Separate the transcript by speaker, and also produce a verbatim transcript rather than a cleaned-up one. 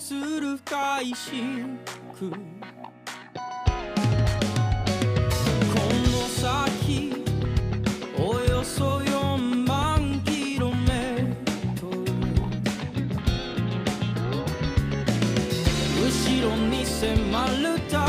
Speaker 1: する深い深くこの先およそよんまんキロメートル後ろに迫る